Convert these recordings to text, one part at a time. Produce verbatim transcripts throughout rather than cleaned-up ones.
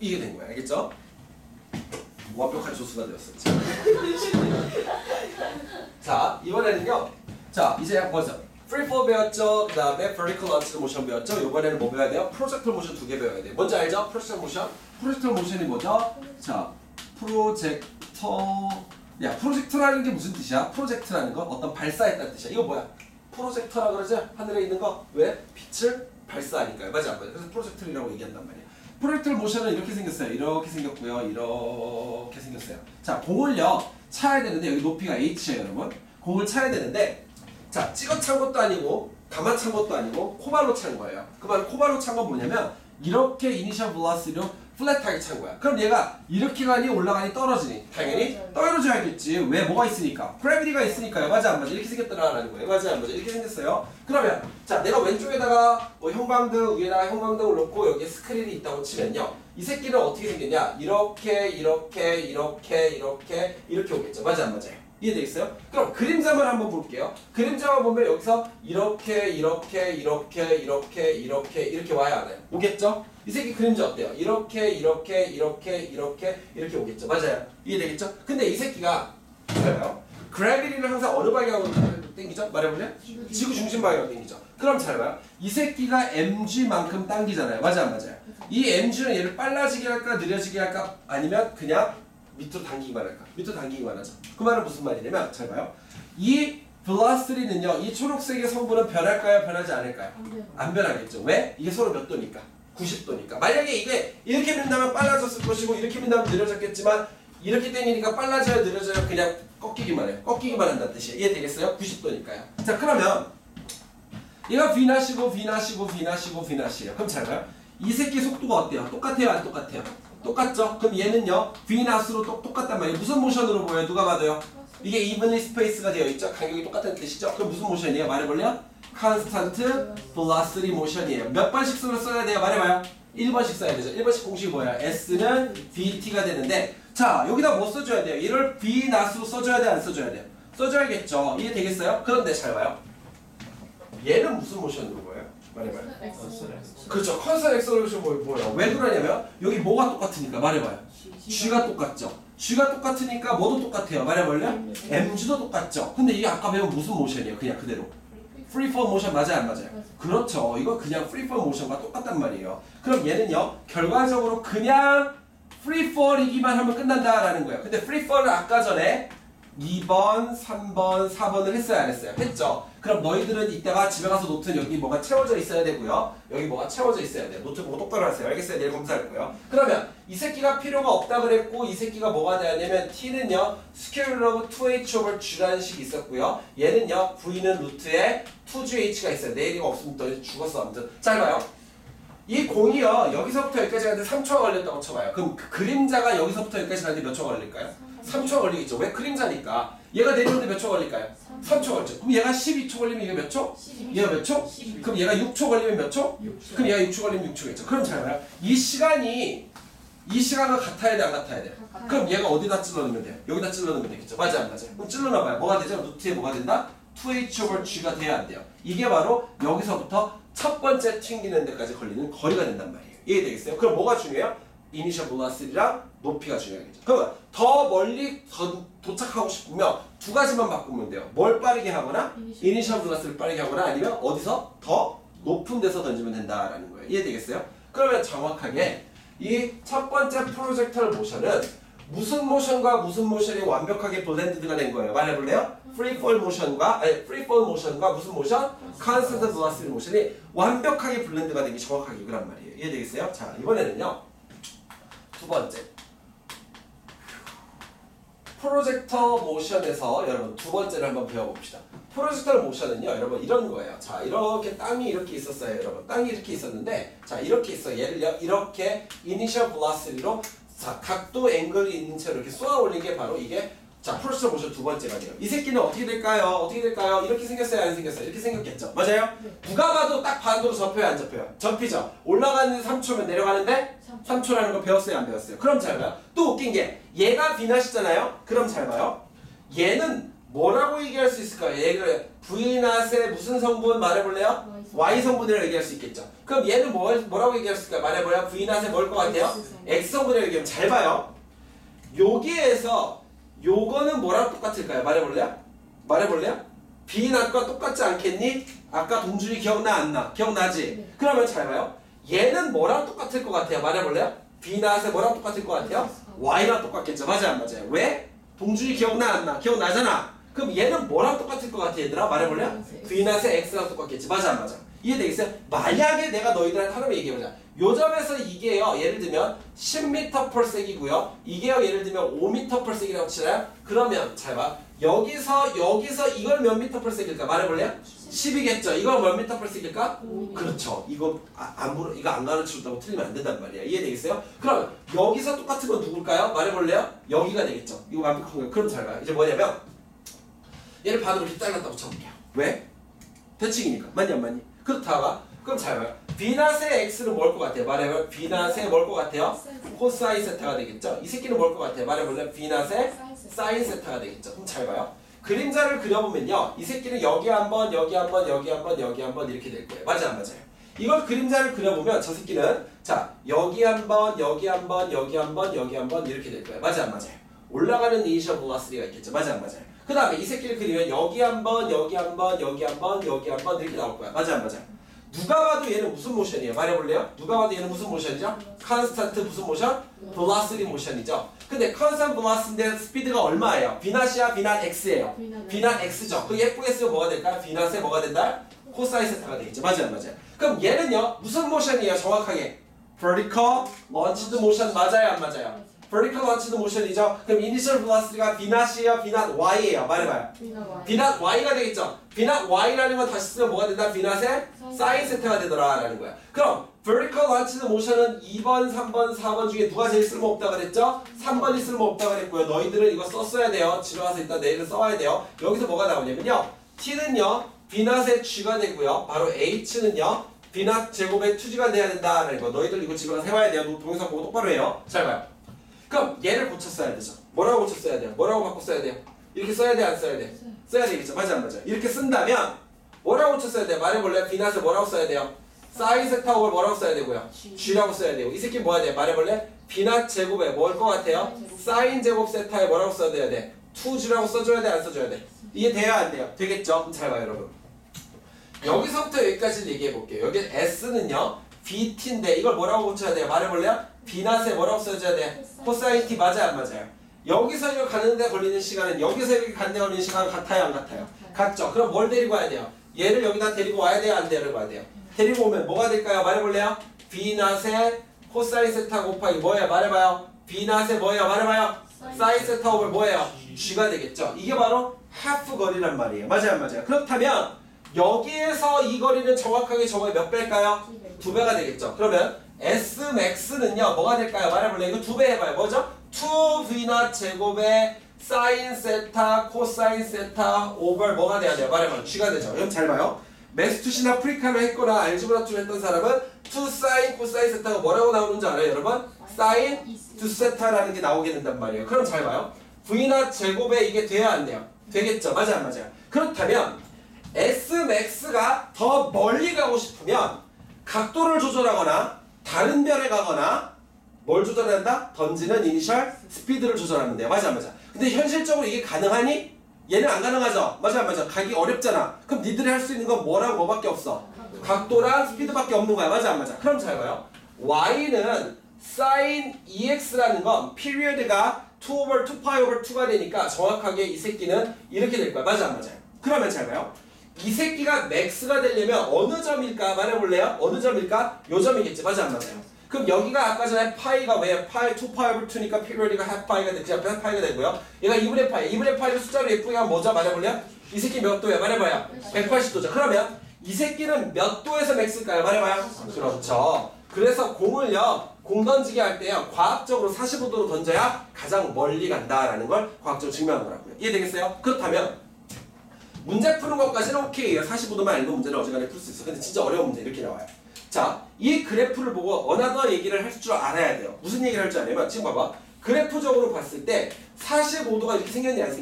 이게 된 거야. 알겠죠? 완벽한 조수가 되었어요. 자, 이번에는요. 자, 이제 뭐죠? 프리폴 배웠죠? 그 다음에 vertical launch motion 배웠죠? 이번에는 뭐 배워야 돼요? 프로젝터 모션 두 개 배워야 돼요. 뭔지 알죠? 프로젝터 모션? 프로젝터 모션이 뭐죠? 자, 프로젝터. 야, 프로젝터라는 게 무슨 뜻이야? 프로젝트라는 건 어떤 발사했다는 뜻이야. 이거 뭐야? 프로젝터라 그러죠? 하늘에 있는 거. 왜? 빛을 발사하니까요. 맞아, 맞아. 그래서 프로젝터라고 얘기한단 말이야. 프로젝터 모션은 이렇게 생겼어요. 이렇게 생겼고요. 이렇게 생겼어요. 자, 공을요 차야 되는데 여기 높이가 h예요, 여러분. 공을 차야 되는데 자, 찍어 찬 것도 아니고 가만 찬 것도 아니고 코발로 찬 거예요. 그 말 코발로 찬 건 뭐냐면 이렇게 이니셜 velocity로 플랫하게 찬 거야. 그럼 얘가 이렇게 가니 올라가니 떨어지니? 당연히 떨어져야겠지. 왜? 뭐가 있으니까? 그래비티가 있으니까요. 맞아 안 맞아? 이렇게 생겼더라라는 거예요. 맞아 안 맞아? 이렇게 생겼어요. 그러면 자, 내가 왼쪽에다가 뭐 형광등 위에다가 형광등을 놓고 여기에 스크린이 있다고 치면요. 이 새끼는 어떻게 생겼냐? 이렇게 이렇게 이렇게 이렇게 이렇게 오겠죠. 맞아 안 맞아요? 이해되겠어요? 그럼 그림자만 한번 볼게요. 그림자만 보면 여기서 이렇게 이렇게 이렇게 이렇게 이렇게 이렇게 와야 하나요? 오겠죠? 이 새끼 그림자 어때요? 이렇게 이렇게 이렇게 이렇게 이렇게 오겠죠? 맞아요? 이해되겠죠? 근데 이 새끼가 봐요. 그래비티는 항상 어느 방향으로 당기죠? 말해볼래? 지구 중심 방향으로 당기죠. 그럼 잘 봐요. 이 새끼가 엠지만큼 당기잖아요. 맞아 안 맞아요? 이 엠지는 얘를 빨라지게 할까 느려지게 할까 아니면 그냥 밑으로 당기기만 할까? 밑으로 당기기만 하죠. 그 말은 무슨 말이냐면 잘 봐요. 이 velocity는요. 이 초록색의 성분은 변할까요? 변하지 않을까요? 안 변하겠죠. 왜? 이게 서로 몇 도니까? 구십 도니까. 만약에 이게 이렇게 민다면 빨라졌을 것이고 이렇게 민다면 느려졌겠지만 이렇게 당기니까 빨라져요 느려져요 그냥 꺾이기만 해요. 꺾이기만 한다는 뜻이에요. 이해되겠어요? 구십 도니까요. 자, 그러면 얘가 V낫이고 V낫이고 V낫이고 V낫이에요. 그럼 잘 봐요. 이 새끼 속도가 어때요? 똑같아요? 안 똑같아요? 똑같죠? 그럼 얘는요 V낫으로 또 똑같단 말이에요. 무슨 모션으로 보여요? 누가 봐도요? 이게 evenly space가 되어 있죠? 간격이 똑같다는 뜻이죠? 그럼 무슨 모션이에요? 말해볼래요? constant velocity motion이에요. 몇 번씩 써야 돼요? 말해봐요. 일 번씩 써야 되죠. 일 번씩 공식이 뭐야? S는 vt가 되는데 자, 여기다 뭐 써줘야 돼요? 이를 V낫으로 써줘야 돼? 안 써줘야 돼요? 써줘야겠죠. 이해되겠어요? 그런데 잘 봐요. 얘는 무슨 모션으로 보여요? 말해봐요. 그렇죠. 컨스턴트 엑셀레이션 뭐예요? 왜 그러냐면 여기 뭐가 똑같으니까 말해봐요. G가 똑같죠. G가 똑같으니까 뭐도 똑같아요. 말해볼래? 엠지도 똑같죠. 근데 이게 아까 배운 무슨 모션이에요? 그냥 그대로. 프리폴 모션 맞아요? 안 맞아요? 그렇죠. 이거 그냥 프리폴 모션과 똑같단 말이에요. 그럼 얘는요. 결과적으로 그냥 프리폴이기만 하면 끝난다라는 거예요. 근데 프리폴을 아까 전에 이 번, 삼 번, 사 번을 했어요? 안 했어요? 했죠? 그럼 너희들은 이따가 집에 가서 노트는 여기 뭐가 채워져 있어야 되고요. 여기 뭐가 채워져 있어야 돼요. 노트 보고 똑바로 하세요. 알겠어요? 내일 검사할 거예요. 그러면 이 새끼가 필요가 없다 그랬고 이 새끼가 뭐가 되냐면 t는요. square root of 투 에이치 over g라는 식이 있었고요. 얘는요. v는 루트에 투 지 에이치가 있어요. 내일이가 없으면 너 죽었어. 아무튼 잘 봐요. 이 공이요. 여기서부터 여기까지 가는데 삼 초가 걸렸다고 쳐봐요. 그럼 그 그림자가 여기서부터 여기까지 가는데 몇 초가 걸릴까요? 삼 초 걸리겠죠. 왜? 그림자니까. 얘가 내려오는데 몇 초 걸릴까요? 삼 초 걸리죠. 그럼 얘가 십이 초 걸리면 얘가 몇 초? 얘가 몇 초? 그럼 얘가 육 초 걸리면 몇 초? 그럼 얘가 육 초 걸리면 육 초겠죠. 그럼 잘 봐요. 이 시간이 이 시간과 같아야 돼, 안 같아야 돼? 그럼 얘가 어디다 찔러넣으면 돼요? 여기다 찔러넣으면 되겠죠. 맞아, 안 맞아요? 그럼 찔러넣어봐요. 뭐가 되죠? 루트에 뭐가 된다? 투 에이치 over g가 돼야 안 돼요. 이게 바로 여기서부터 첫 번째 튕기는 데까지 걸리는 거리가 된단 말이에요. 이해되겠어요? 그럼 뭐가 중요해요? 이니셜 velocity랑 높이가 중요하겠죠. 그러면 더 멀리 더 도착하고 싶으면 두 가지만 바꾸면 돼요. 뭘 빠르게 하거나 이니셜 velocity를 빠르게 하거나 아니면 어디서 더 높은 데서 던지면 된다라는 거예요. 이해되겠어요? 그러면 정확하게 이 첫 번째 프로젝터 모션은 무슨 모션과 무슨 모션이 완벽하게 블렌드가 된 거예요. 말해볼래요? 프리폴 모션과 아니 프리폴 모션과 무슨 모션? 컨스턴트 velocity 모션이 완벽하게 블렌드가 되기 정확하게 이거란 말이에요. 이해되겠어요? 자, 이번에는요. 두 번째 프로젝터 모션에서 여러분 두 번째를 한번 배워봅시다. 프로젝터 모션은요 여러분 이런 거예요. 자, 이렇게 땅이 이렇게 있었어요. 여러분 땅이 이렇게 있었는데 자 이렇게 있어요. 얘를 이렇게 이니셜 velocity로 자 각도 앵글이 있는 채로 이렇게 쏘아 올린 게 바로 이게 자 프로젝터 모션 두 번째가 돼요. 이 새끼는 어떻게 될까요? 어떻게 될까요? 이렇게 생겼어요? 안 생겼어요? 이렇게 생겼겠죠? 맞아요? 네. 누가 봐도 딱 반도로 접혀요? 안 접혀요? 접히죠? 올라가는 삼 초면 내려가는데 삼 초라는 거 배웠어요? 안 배웠어요? 그럼 잘 봐요. 또 웃긴 게 얘가 V낫이잖아요? 그럼 잘 봐요. 얘는 뭐라고 얘기할 수 있을까요? 얘를 V낫의 무슨 성분 말해볼래요? Y 성분이라고 얘기할 수 있겠죠. 그럼 얘는 뭐, 뭐라고 얘기할 수 있을까요? 말해볼래요? V낫의 뭘 것 같아요? X 성분이라고 얘기하면 잘 봐요. 여기에서 요거는 뭐랑 똑같을까요? 말해볼래요? 말해볼래요? B낫과 똑같지 않겠니? 아까 동준이 기억나 안 나? 기억나지? 네. 그러면 잘 봐요. 얘는 뭐랑 똑같을 것 같아요? 말해볼래요? B낫의 뭐랑 똑같을 것 같아요? Y랑 똑같겠죠. 맞아요 안 맞아요? 왜? 동준이 기억나 안 나? 기억나잖아. 그럼 얘는 뭐랑 똑같을 것 같아 얘들아? 말해볼래요? V낫의 X랑 똑같겠지. 맞아 안 맞아? 이해되겠어요? 만약에 내가 너희들한테 하나만 얘기해보자. 요 점에서 이게요 예를 들면 십 미터 per sec이고요 이게요 예를 들면 오 미터 per sec이라고 치나요? 그러면 잘 봐. 여기서 여기서 이걸 몇 미터 per sec일까? 말해볼래요? 십이겠죠. 이걸 몇 미터 per sec일까? 그렇죠. 이거 아, 안 물어 이거 안 가르쳐준다고 틀리면 안 된단 말이야. 이해되겠어요? 그럼 여기서 똑같은 건 누굴까요? 말해볼래요? 여기가 되겠죠. 이거 완벽한 거예요. 그럼 잘 봐요. 이제 뭐냐면 얘를 반으로 이렇게 잘랐다고 쳐볼게요. 왜? 대칭이니까. 맞니 안 맞니? 그렇다가 그럼 잘 봐요. B낫의 X는 뭘 것 같아요? 말해봐요. B낫의 뭘 것 같아요? 코사인 세타가 되겠죠. 이 새끼는 뭘 것 같아요? 말해볼래요. B낫의 사인 세타가 되겠죠. 그럼 잘 봐요. 그림자를 그려보면요. 이 새끼는 여기 한번 여기 한번 여기 한번 여기 한번 이렇게 될 거예요. 맞아 안 맞아요? 이걸 그림자를 그려보면 저 새끼는 자 여기 한번 여기 한번 여기 한번 여기 한번 이렇게 될 거예요. 맞아 안 맞아요? 올라가는 이니셜 벨로시티가 있겠죠. 맞아 안 맞아요? 그 다음에 이 새끼를 그리면 여기 한번 여기 한번 여기 한번 여기 한번 이렇게 나올 거야. 맞아 안 맞아요? 누가 봐도 얘는 무슨 모션이에요? 말해볼래요? 누가 봐도 얘는 무슨 모션이죠? 컨스탄트 무슨 모션? velocity 모션이죠. 근데 컨스탄트 velocity인데 스피드가 얼마예요? B낫이야? B낫 X예요? B낫 X죠. 그 예쁘게 쓰면 뭐가 될까요? B낫에 뭐가 된다? 코사인 세타가 되겠죠. 맞아요? 안 맞아요? 그럼 얘는요? 무슨 모션이에요? 정확하게 vertical launched motion 맞아요? 안 맞아요? vertical launched motion이죠. 그럼 initial velocity가 B낫이에요? B낫 Y예요? 말해봐요. B낫 Y가 되겠죠. B낫 Y라는 건 다시 쓰면 뭐가 된다? B낫의 사인 세타가 되더라 라는 거야. 그럼 vertical launched motion은 이 번, 삼 번, 사 번 중에 누가 제일 쓸모없다 그랬죠? 삼 번이 쓸모없다 그랬고요. 너희들은 이거 썼어야 돼요. 집에 와서 일단 내일은 써와야 돼요. 여기서 뭐가 나오냐면요. T는요. B낫의 G가 되고요. 바로 H는요. B낫 제곱의 투 지가 돼야 된다라는 거. 너희들 이거 집에 가서 해봐야 돼요. 동영상 보고 똑바로 해요. 잘 봐요. 그럼 얘를 고쳐 써야 되죠. 뭐라고 고쳐 써야 돼요? 뭐라고 바꿔 써야 돼요? 이렇게 써야 돼? 안 써야 돼? 써야 되겠죠. 맞아 안 맞아? 이렇게 쓴다면 뭐라고 고쳐 써야 돼요? 말해볼래요? B낫을 뭐라고 써야 돼요? 사인 세타 오버를 뭐라고 써야 되고요? G라고 써야 되고 이 새끼 뭐 해야 돼? 말해볼래? B낫 제곱에 뭘 것 같아요? 사인 제곱 세타에 뭐라고 써야 돼? 투 지라고 써줘야 돼? 안 써줘야 돼? 이게 돼야 안 돼요? 되겠죠? 그럼 잘 봐요 여러분. 여기서부터 여기까지 얘기해 볼게요. 여기 S는요 비티인데 이걸 뭐라고 고쳐야 돼요? 말해볼래요? B낫에 뭐라고 써줘야 돼? 코사인 T 맞아요 안 맞아요? 여기서 이거 가는데 걸리는 시간은 여기서 여기 가는데 걸리는 시간은 같아요 안 같아요? 같죠? 그럼 뭘 데리고 와야 돼요? 얘를 여기다 데리고 와야 돼요 안 데리고 와야 돼요? 데리고 오면 뭐가 될까요? 말해볼래요? B낫의 코사인 세타 곱하기 뭐예요? 말해봐요. B낫의 뭐예요? 말해봐요. 사인 세타 오버 뭐예요? G가 되겠죠? 이게 바로 하프 거리란 말이에요. 맞아요 안 맞아요? 그렇다면 여기에서 이 거리는 정확하게 저거의 몇 배일까요? 두 배가 되겠죠. 그러면 Smax는요 뭐가 될까요? 말해볼래요. 이거 두 배 해봐요. 뭐죠? 투 V낫 제곱의 사인 세타 코사인 세타 오버 뭐가 돼야 돼요? 말해봐요. G가 되죠. 그럼 잘 봐요. 매스투시나 프리카를 했거나 알지브라 툴 했던 사람은 투 사인 코사인 세타가 뭐라고 나오는 줄 알아요 여러분? 사인 투 세타라는 게 나오게 된단 말이에요. 그럼 잘 봐요. V낫 제곱에 이게 돼야 안 돼요? 되겠죠. 맞아요 안 맞아요? 그렇다면 Smax가 더 멀리 가고 싶으면 각도를 조절하거나 다른 별에 가거나 뭘 조절해야 한다? 던지는 이니셜 스피드를 조절하면 돼요. 맞아 안 맞아? 근데 현실적으로 이게 가능하니? 얘는 안 가능하죠? 맞아 안 맞아? 가기 어렵잖아. 그럼 니들이 할 수 있는 건 뭐랑 뭐밖에 없어? 각도랑 스피드밖에 없는 거야. 맞아 안 맞아? 그럼 잘 봐요. Y는 sin ex라는 건 period가 투 over 투 파이 over 투가 되니까 정확하게 이 새끼는 이렇게 될 거야. 맞아 안 맞아요? 그러면 잘 봐요. 이 새끼가 맥스가 되려면 어느 점일까? 말해볼래요? 어느 점일까? 요 점이겠지. 맞아 안 맞아요? 그럼 여기가 아까 전에 파이가 왜 파이 투 파이 오버 투니까 피리어디가 half 파이가 되지 앞에 half 파이가 되고요. 얘가 이분의 파이. 이분의 파이를 숫자로 예쁘게 하면 뭐죠? 말해볼래요? 이 새끼 몇 도야? 말해봐요. 백팔십 도죠. 그러면 이 새끼는 몇 도에서 맥스일까요? 말해봐요. 그렇죠. 그래서 공을요. 공 던지게 할 때요. 과학적으로 사십오 도로 던져야 가장 멀리 간다라는 걸 과학적으로 증명한 거라고요. 이해되겠어요? 그렇다면 문제 푸는 것까지는 오케이예요. 사십오 도만 알고 문제를 어지간히 풀 수 있어. 근데 진짜 어려운 문제 이렇게 나와요. 자, 이 그래프를 보고 어나더 얘기를 할 줄 알아야 돼요. 무슨 얘기를 할 줄 아냐면 지금 봐봐. 그래프적으로 봤을 때 사십오 도가 이렇게 생겼니 안 생겼니?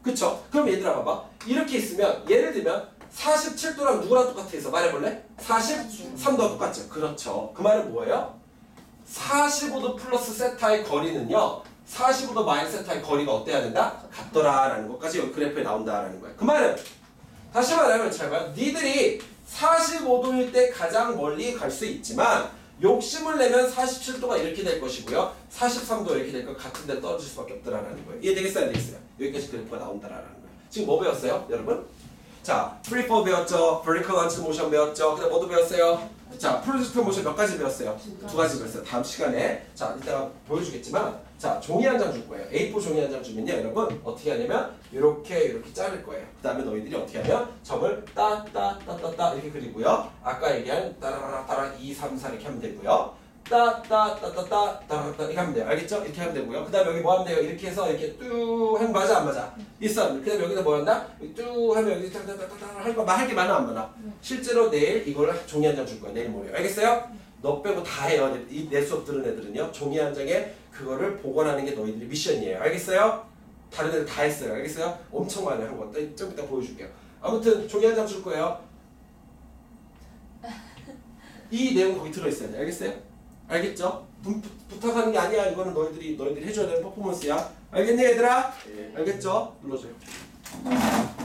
그쵸? 그럼 얘들아 봐봐. 이렇게 있으면 예를 들면 사십칠 도랑 누구랑 똑같아 해서 말해볼래? 사십삼 도와 똑같죠? 그렇죠. 그 말은 뭐예요? 사십오 도 플러스 세타의 거리는요 사십오 도 마이너스 세타의 거리가 어때야 된다? 같더라라는 것까지 여기 그래프에 나온다라는 거야. 그 말은 다시 말하면 잘 봐요. 니들이 사십오 도일 때 가장 멀리 갈 수 있지만 욕심을 내면 사십칠 도가 이렇게 될 것이고요. 사십삼 도 이렇게 될 것 같은 데 떨어질 수밖에 없더라라는 거예요. 이해되겠어요? 안 되겠어요? 여기까지 그래프가 나온다라는 거예요. 지금 뭐 배웠어요? 여러분? 자, free fall 배웠죠? vertical launch motion 배웠죠? 그 다음 뭐도 배웠어요? 자, projectile motion 몇 가지 배웠어요? 두 가지 배웠어요. 다음 시간에 자, 이따가 보여주겠지만 자, 종이 한 장 줄 거예요. 에이 사 종이 한 장 주면요, 여러분 어떻게 하냐면 이렇게 이렇게 자를 거예요. 그 다음에 너희들이 어떻게 하면 점을 따따따따따 이렇게 그리고요. 아까 얘기한 따라라라 따라 이, 삼, 사 이렇게 하면 되고요. 따따따따따 따라따 이렇게 하면 돼요. 알겠죠? 이렇게 하면 되고요. 그 다음에 여기 뭐 하면 돼요? 이렇게 해서 이렇게 뚜 하면 맞아 안 맞아? 있어. 그 다음에 여기다 뭐 한다? 뚜 하면 여기 따따따따 할 거 할 게 많아 안 많아? 실제로 내일 이걸 종이 한 장 줄 거야. 내일 모레. 알겠어요? 너 빼고 다 해요. 이 내 수업 들은 애들은요. 종이 한 장에 그거를 복원하는 게 너희들의 미션이에요. 알겠어요? 다른 애들 다 했어요. 알겠어요? 엄청 많이 한 거. 좀 이따 보여줄게요. 아무튼 종이 한 장 줄 거예요. 이 내용 거기 들어있어야 돼. 알겠어요? 알겠죠? 부, 부, 부탁하는 게 아니야. 이거는 너희들이 너희들이 해줘야 되는 퍼포먼스야. 알겠니 얘들아? 네. 알겠죠? 눌러줘요.